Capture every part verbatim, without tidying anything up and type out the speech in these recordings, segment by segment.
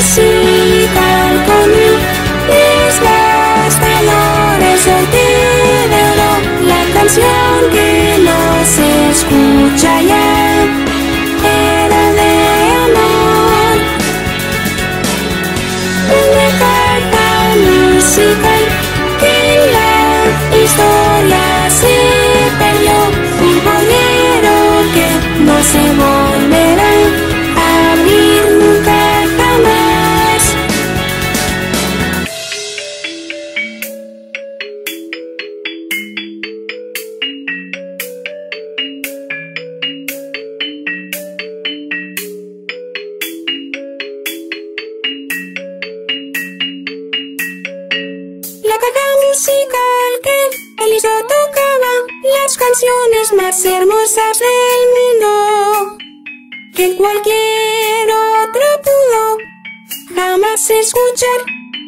musical con mis gastadores sorteo de oro, la canción que no se escucha ya era de amor. Una carta musical que en la historia se perdió, un bolero que no se volverá a abrir nunca jamás. La carta musical que él hizo tocaba las canciones más hermosas del mundo, que cualquier otro pudo jamás escuchar.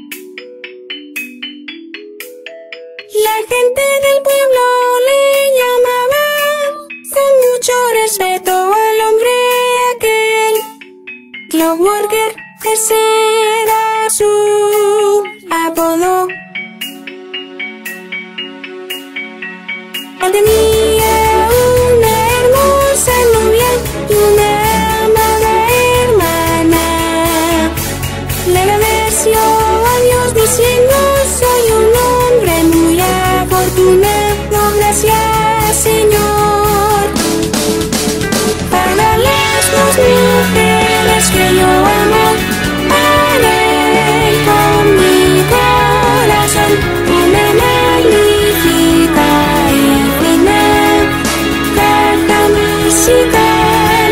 La gente del pueblo le llamaba con mucho respeto al hombre aquel, Clockworker, ese era su apodo. Él tenía una hermosa novia y una amada hermana. Le agradeció a Dios diciendo: soy un hombre muy afortunado, gracias Señor. Para las dos mujeres que yo amo, haré con mi corazón una magnífica y fina carta musical,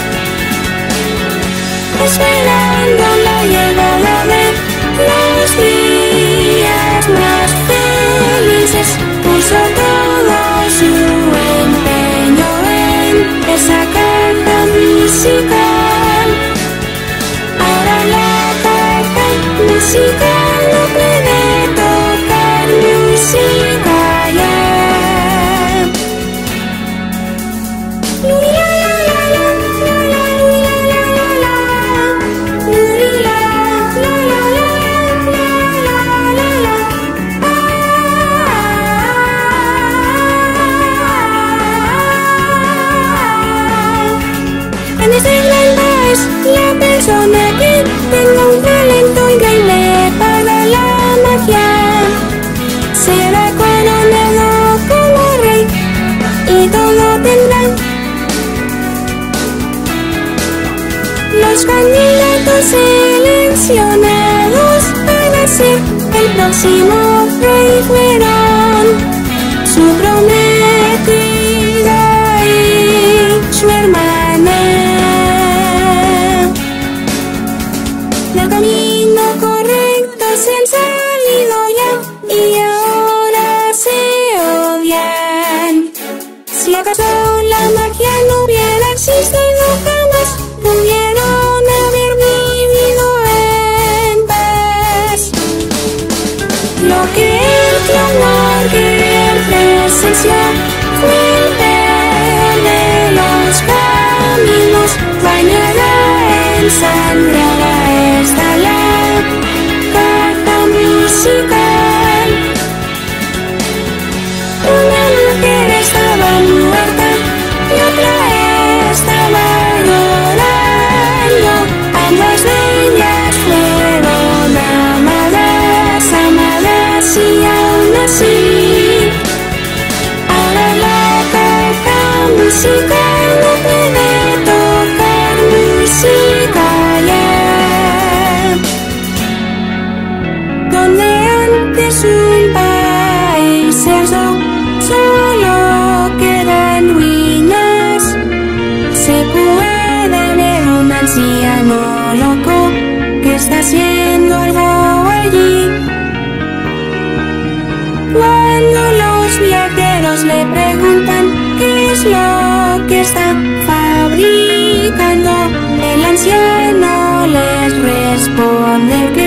esperando la llegada de los días más felices. Puso todo su empeño en esa carta musical. Ahora la carta musical no puede tocar música ya. La persona que tenga un talento increíble para la magia será coronado como rey y todo tendrá. Los candidatos seleccionados para ser el próximo rey fueron su prometida y su hermana. Del camino correcto se han salido ya y ahora se odian. Si acaso la magia no hubiera existido jamás, pudieron haber vivido en paz. Lo que el Clockworker presenció fue el peor de los caminos, bañada en sangre. Está la carta musical. Una mujer estaba muerta y otra estaba llorando. Ambas de ellas fueron amadas, amadas y aún así. Ahora la carta musical no puede tocar música ya. Donde antes un país cerró, solo quedan ruinas. Se puede ver un anciano loco que está haciendo algo allí. Cuando los viajeros le preguntan qué es lo que está fabricando, el anciano les responde que